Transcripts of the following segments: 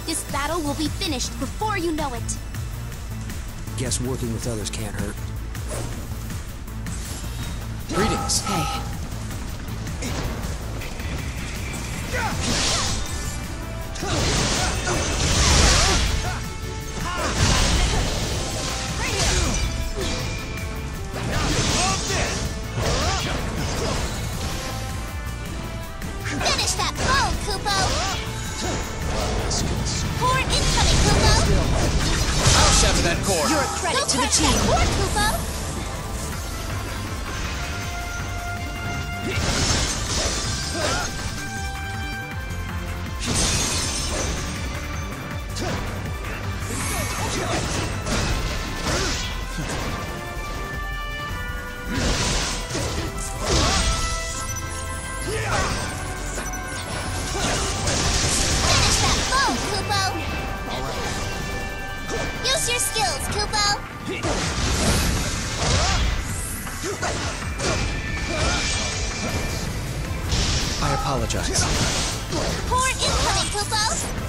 This battle will be finished before you know it. Guess working with others can't hurt. Greetings. Hey. Finish that blow, Kupo! Core incoming, Kupo! I'll shatter that core. You're a credit Go to the crush team. that core, Kupo! Finish that blow, Kupo! Use your skills, Kupo! I apologize. Core incoming, Kupo!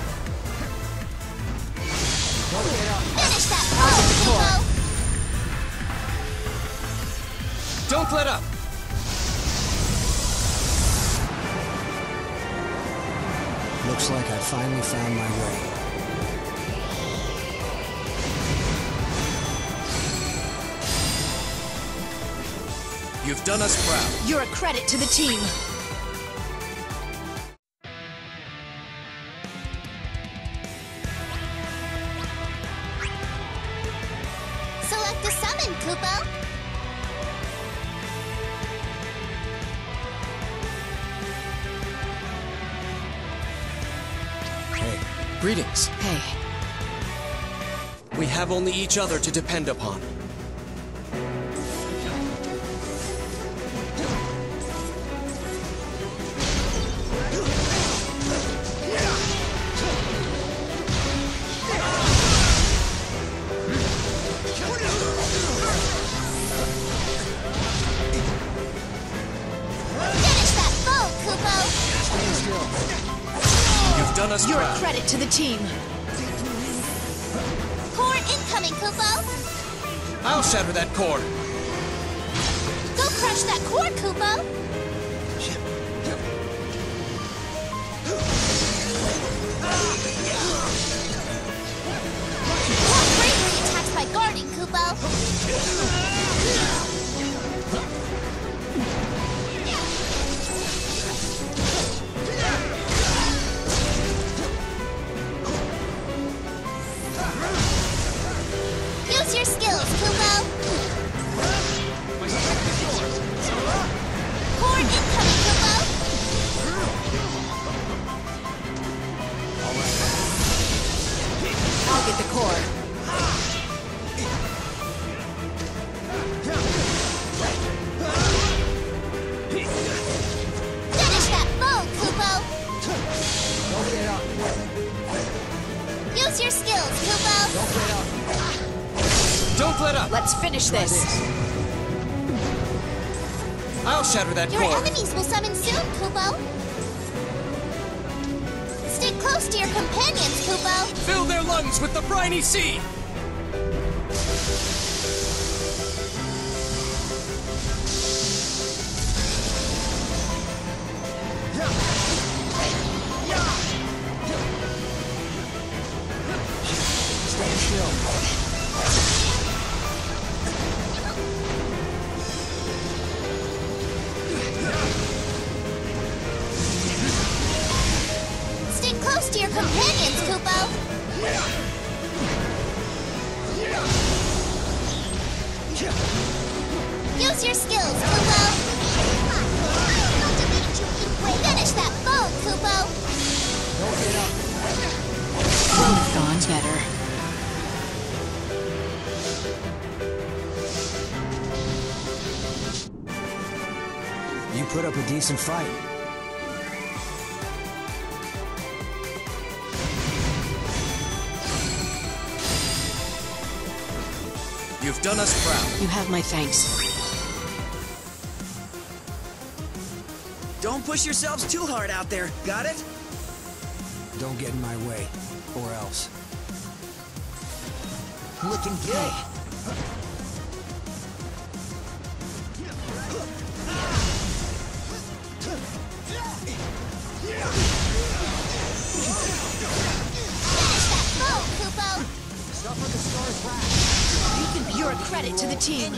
Finish that blow, Kupo! Don't let up. Looks like I finally found my way. You've done us proud. You're a credit to the team. Select a summon, Kupo! Hey, Greetings. Hey. We have only each other to depend upon. Finish that blow, Kupo! You've done us You're a proud. credit to the team. Core incoming, Kupo! I'll shatter that core. Go crush that core, Kupo! Core bravely attacks by guarding, Kupo! Use your skills, Kupo! Core incoming, Kupo! I'll get the core. Finish that blow, Kupo! Use your skills, Kupo! Don't let up. Let's finish this. I'll shatter that Your core. enemies will summon soon, Kupo! Stay close to your companions, Kupo! Fill their lungs with the briny sea. stand still. Stay close to your companions, Kupo! Use your skills, Kupo! Finish that foe, Kupo! Couldn't have gone better. You put up a decent fight. You've done us proud. You have my thanks. Don't push yourselves too hard out there, got it? Don't get in my way. Or else. Looking good. Foe, Kupo! Suffer the star's wrath. You're a credit to the team.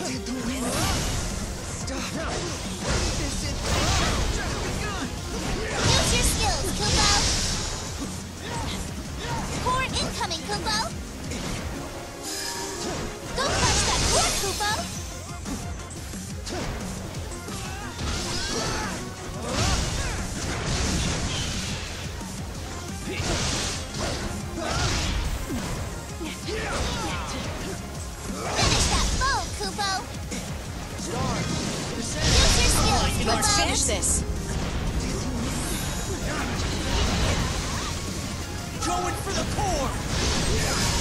Use your skills, Kupo! Core incoming, Kupo! Go crush that core, Kupo! Finish that foe, Kupo! Use your skills, Let's Kupo! finish this. Going for the core!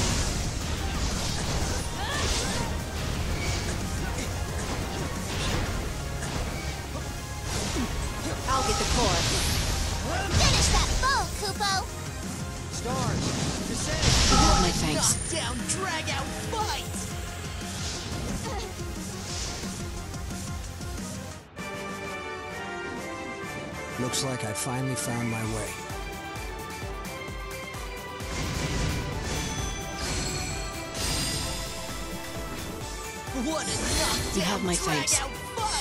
I'll get the core. Finish that foe, Kupo! Stars, descend! You have my thanks. Knockdown, drag out, fight! Looks like I finally found my way. What a knockdown, You have my drag thanks. out, fight!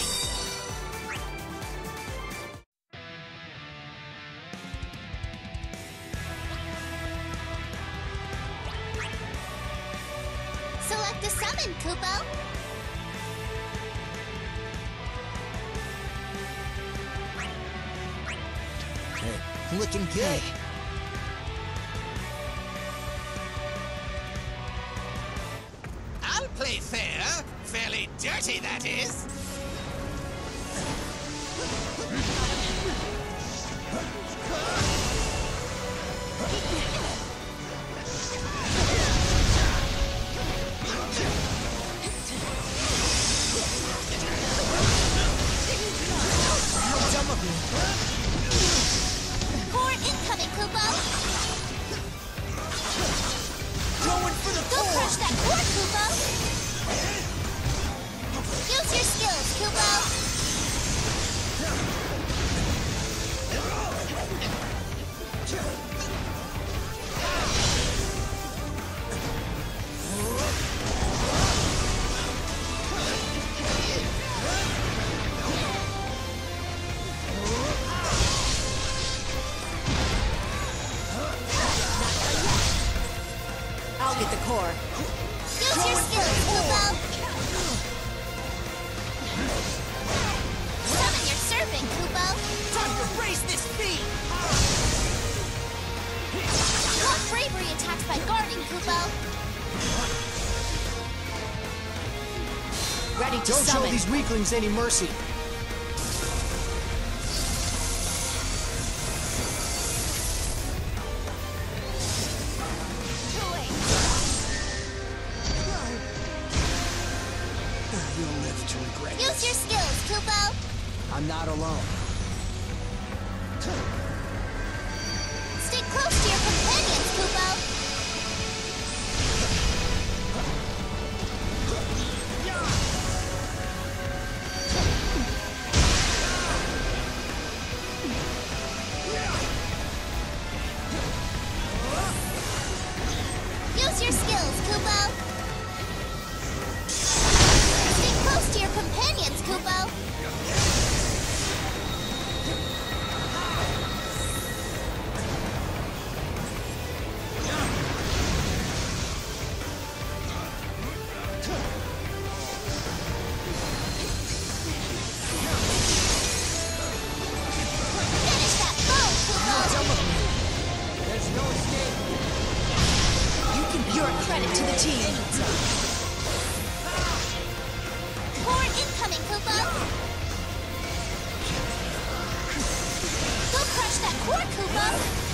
Select a summon, Kupo! Hey, Looking good. I'll play fair. Fairly dirty, that is. Core incoming, Kupo! Going for the Go core! crush that core, Kupo! Use your skills, Kupo! I'll get the core. Use your skills, Kupo! Summon your serpent, Kupo! Time to raise this beat! Block bravery attacks by guarding, Kupo! Ready to Don't show summon. these weaklings any mercy. you'll live to regret Use this. your skills, Kupo! I'm not alone. Stay close to your companions, Kupo! Use your skills, Kupo! Stay close to your companions, Kupo! Finish that foe, Kupo! There's no escape. You're a credit to the team. Core incoming, Kupo! Go crush that core, Kupo!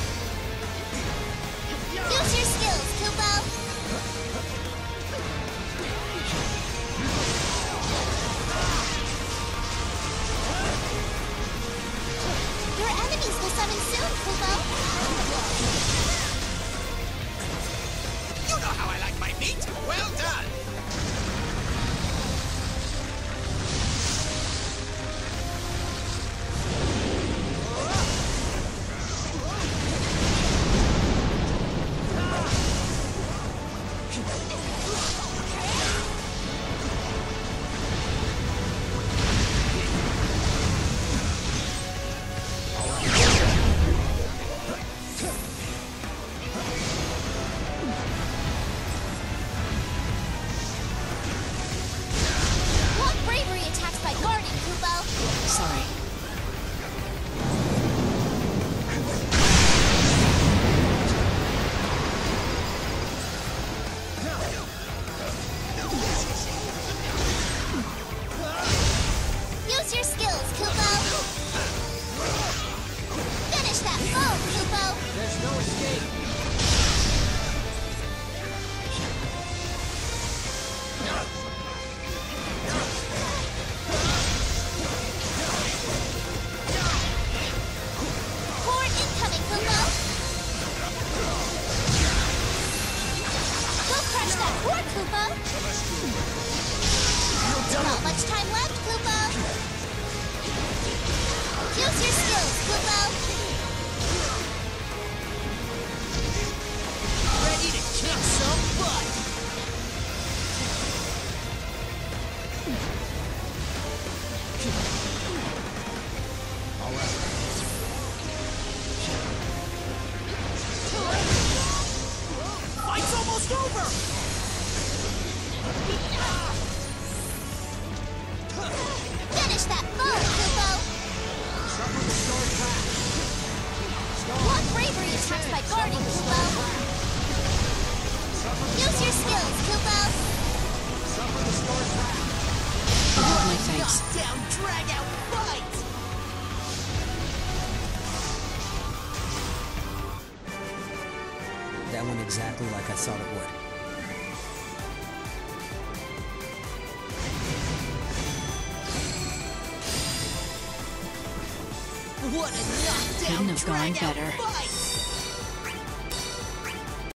Use your skills, Kupo! Your enemies will summon soon, Kupo! Kupo. Not much time left, Kupo. Use your skills, Kupo. Ready to kick some butt. Fight's almost over! Finish that foe, Kupo. What bravery attacks by guarding, Kupo. Use your skills, Kupo. My thanks. Knockdown, drag out fight! That went exactly like I thought it would. What a knockdown, Couldn't have gone drag out better. fight!